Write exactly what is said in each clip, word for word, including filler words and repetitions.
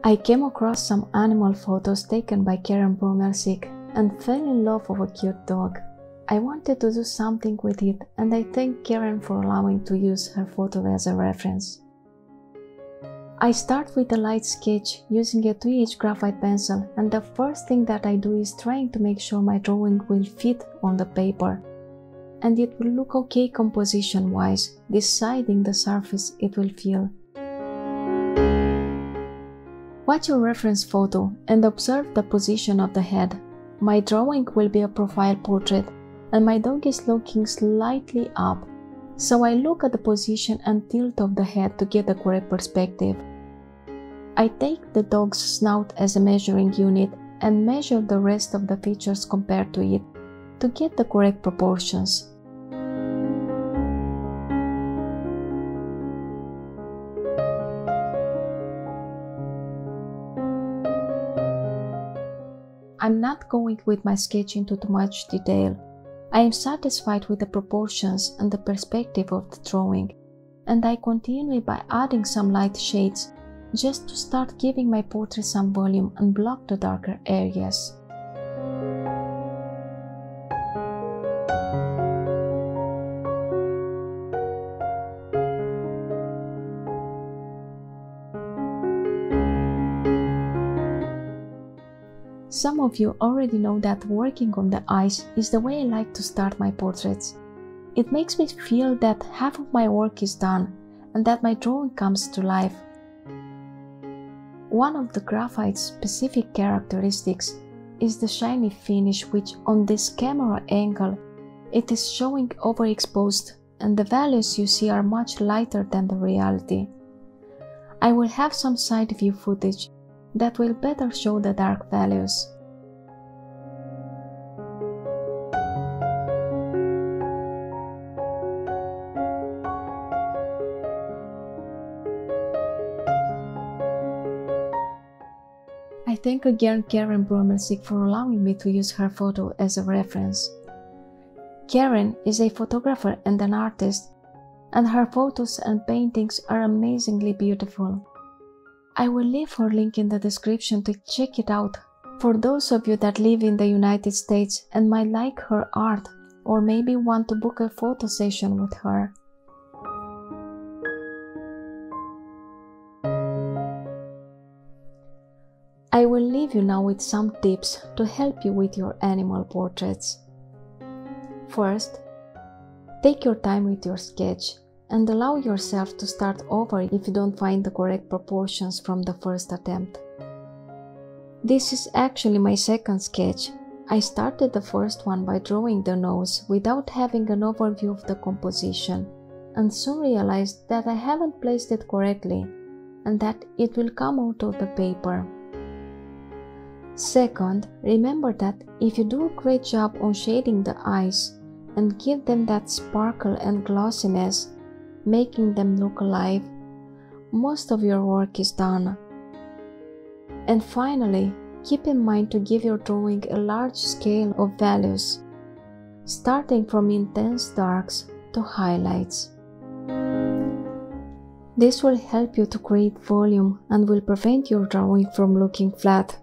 I came across some animal photos taken by Karen Bromelsic and fell in love with a cute dog. I wanted to do something with it, and I thank Karen for allowing to use her photo as a reference. I start with a light sketch using a two H graphite pencil, and the first thing that I do is trying to make sure my drawing will fit on the paper and it will look okay composition wise, deciding the surface it will fill. Watch your reference photo and observe the position of the head. My drawing will be a profile portrait and my dog is looking slightly up, so I look at the position and tilt of the head to get the correct perspective. I take the dog's snout as a measuring unit and measure the rest of the features compared to it to get the correct proportions. I'm not going with my sketch into too much detail. I am satisfied with the proportions and the perspective of the drawing, and I continue by adding some light shades just to start giving my portrait some volume and block the darker areas. Some of you already know that working on the eyes is the way I like to start my portraits. It makes me feel that half of my work is done and that my drawing comes to life. One of the graphite's specific characteristics is the shiny finish, which on this camera angle it is showing overexposed and the values you see are much lighter than the reality. I will have some side view footage that will better show the dark values. I thank again Karen Bromelsic for allowing me to use her photo as a reference. Karen is a photographer and an artist, and her photos and paintings are amazingly beautiful. I will leave her link in the description to check it out for those of you that live in the United States and might like her art or maybe want to book a photo session with her. I will leave you now with some tips to help you with your animal portraits. First, take your time with your sketch and allow yourself to start over if you don't find the correct proportions from the first attempt. This is actually my second sketch. I started the first one by drawing the nose without having an overview of the composition, and soon realized that I haven't placed it correctly and that it will come out of the paper. Second, remember that if you do a great job on shading the eyes and give them that sparkle and glossiness, making them look alive, most of your work is done. And finally, keep in mind to give your drawing a large scale of values, starting from intense darks to highlights. This will help you to create volume and will prevent your drawing from looking flat.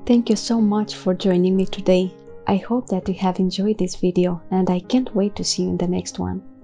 Thank you so much for joining me today. I hope that you have enjoyed this video and I can't wait to see you in the next one.